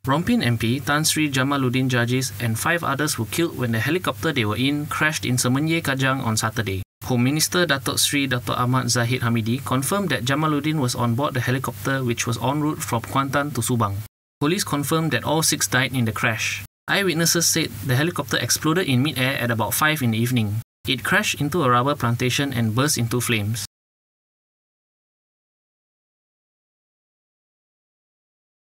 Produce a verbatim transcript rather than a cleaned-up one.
Rompin M P Tan Sri Jamaluddin Jarjis and five others were killed when the helicopter they were in crashed in Semenyih, Kajang on Saturday. Home Minister Datuk Sri Dato Ahmad Zahid Hamidi confirmed that Jamaluddin was on board the helicopter which was en route from Kuantan to Subang. Police confirmed that all six died in the crash. Eyewitnesses said the helicopter exploded in mid-air at about five in the evening. It crashed into a rubber plantation and burst into flames.